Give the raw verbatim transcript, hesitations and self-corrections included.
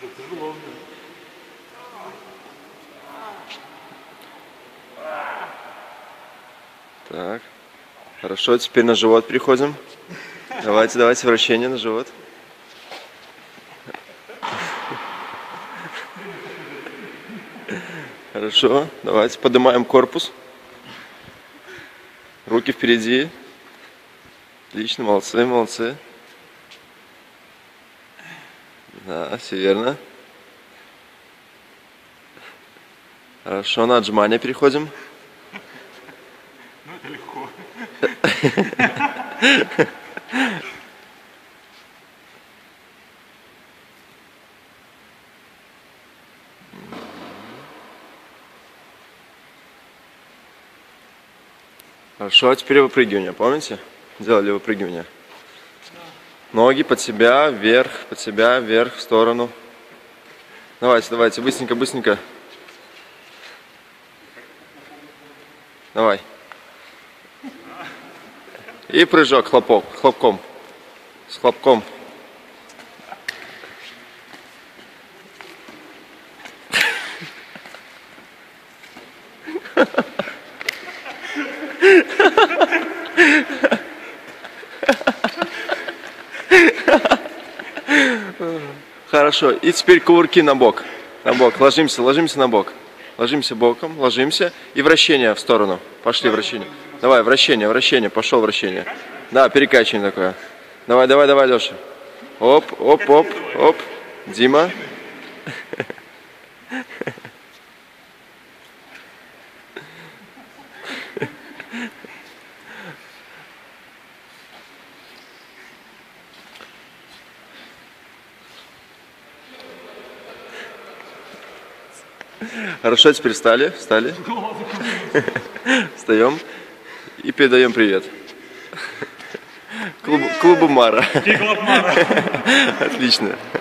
Тяжело. Так. Хорошо, теперь на живот переходим. Давайте, давайте, вращение на живот. Хорошо, давайте поднимаем корпус. Руки впереди. Отлично, молодцы, молодцы. Да, все верно. Хорошо, на отжимания переходим. Ну, это легко. Хорошо, а теперь выпрыгивание, помните? Делали выпрыгивание. Ноги под себя, вверх, под себя, вверх, в сторону. Давайте, давайте, быстренько, быстренько. Давай. И прыжок, хлопок, хлопком. С хлопком. Хорошо. И теперь кувырки на бок. На бок. Ложимся, ложимся на бок. Ложимся боком, ложимся. И вращение в сторону. Пошли вращение. Давай, вращение, вращение. Пошел вращение. Да, перекачивание такое. Давай, давай, давай, Леша. Оп, оп, оп, оп. Дима. Хорошо, теперь встали, встали. Встаем и передаем привет. Клубу, клубу Мара. Клуб Мара. Отлично.